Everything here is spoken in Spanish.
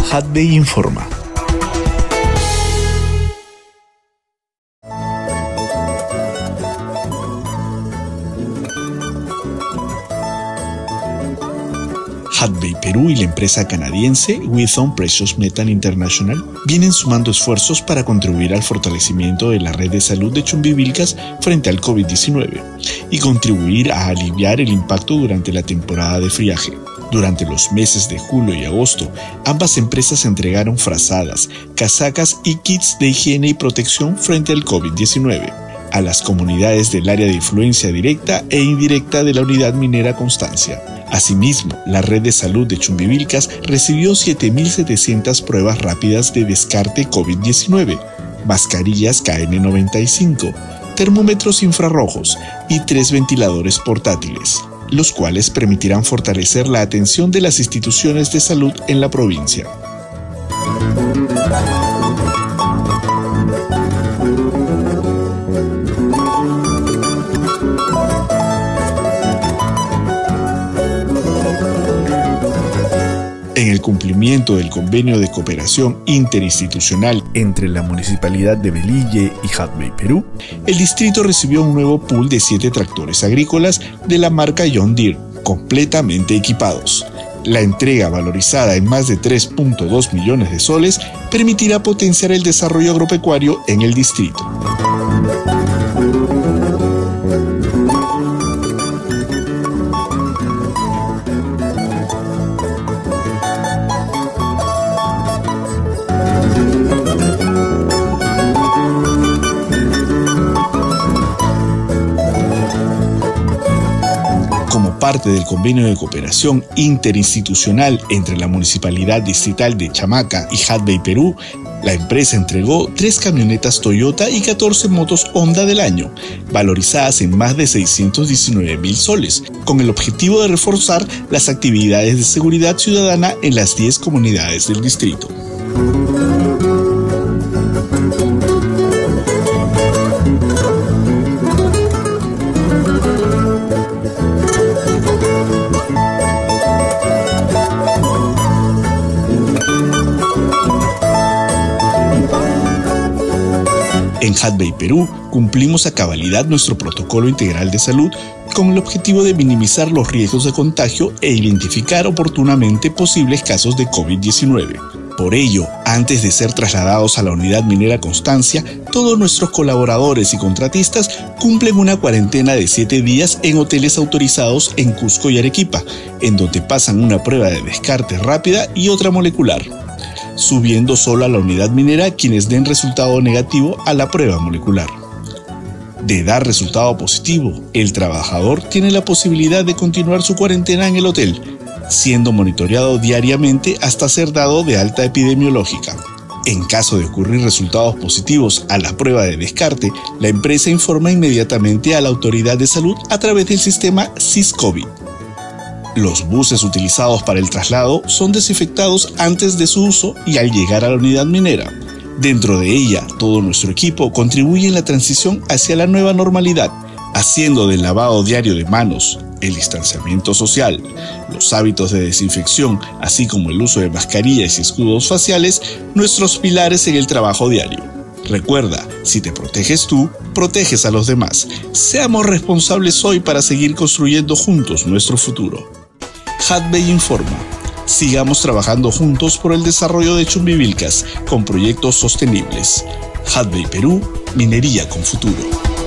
Hadbay informa. Hadbay Perú y la empresa canadiense Withon Precious Metal International vienen sumando esfuerzos para contribuir al fortalecimiento de la red de salud de Chumbivilcas frente al COVID-19 y contribuir a aliviar el impacto durante la temporada de friaje. Durante los meses de julio y agosto, ambas empresas entregaron frazadas, casacas y kits de higiene y protección frente al COVID-19 a las comunidades del área de influencia directa e indirecta de la unidad minera Constancia. Asimismo, la red de salud de Chumbivilcas recibió 7.700 pruebas rápidas de descarte COVID-19, mascarillas KN95, termómetros infrarrojos y 3 ventiladores portátiles, los cuales permitirán fortalecer la atención de las instituciones de salud en la provincia. En el cumplimiento del convenio de cooperación interinstitucional entre la Municipalidad de Velille y Hadbay Perú, el distrito recibió un nuevo pool de 7 tractores agrícolas de la marca John Deere, completamente equipados. La entrega, valorizada en más de 3.2 millones de soles, permitirá potenciar el desarrollo agropecuario en el distrito. Como parte del convenio de cooperación interinstitucional entre la Municipalidad Distrital de Chamaca y Hadbay Perú, la empresa entregó 3 camionetas Toyota y 14 motos Honda del año, valorizadas en más de 619.000 soles, con el objetivo de reforzar las actividades de seguridad ciudadana en las 10 comunidades del distrito. En Hadbay Perú cumplimos a cabalidad nuestro protocolo integral de salud con el objetivo de minimizar los riesgos de contagio e identificar oportunamente posibles casos de COVID-19. Por ello, antes de ser trasladados a la unidad minera Constancia, todos nuestros colaboradores y contratistas cumplen una cuarentena de 7 días en hoteles autorizados en Cusco y Arequipa, en donde pasan una prueba de descarte rápida y otra molecular, subiendo solo a la unidad minera quienes den resultado negativo a la prueba molecular. De dar resultado positivo, el trabajador tiene la posibilidad de continuar su cuarentena en el hotel, siendo monitoreado diariamente hasta ser dado de alta epidemiológica. En caso de ocurrir resultados positivos a la prueba de descarte, la empresa informa inmediatamente a la autoridad de salud a través del sistema SIS-COVID. Los buses utilizados para el traslado son desinfectados antes de su uso y al llegar a la unidad minera. Dentro de ella, todo nuestro equipo contribuye en la transición hacia la nueva normalidad, haciendo del lavado diario de manos, el distanciamiento social, los hábitos de desinfección, así como el uso de mascarillas y escudos faciales, nuestros pilares en el trabajo diario. Recuerda, si te proteges tú, proteges a los demás. Seamos responsables hoy para seguir construyendo juntos nuestro futuro. Hadbay informa. Sigamos trabajando juntos por el desarrollo de Chumbivilcas con proyectos sostenibles. Hadbay Perú, minería con futuro.